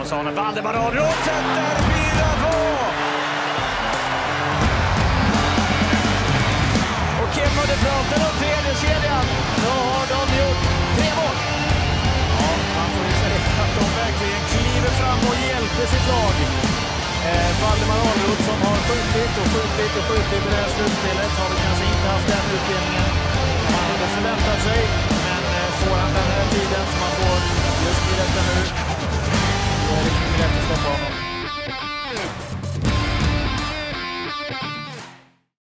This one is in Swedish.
Simon Sane, Valdemar Ahlroth sätter 4-2! Och Kim, och det pratar om tredje kedjan. Då har de gjort 3 mål. Ja, man får ju säga att de verkligen kliver fram och hjälper sitt lag. Valdemar Ahlroth som har skjutit i det här slutspelet har kanske inte haft den utdelningen man hade förväntat sig.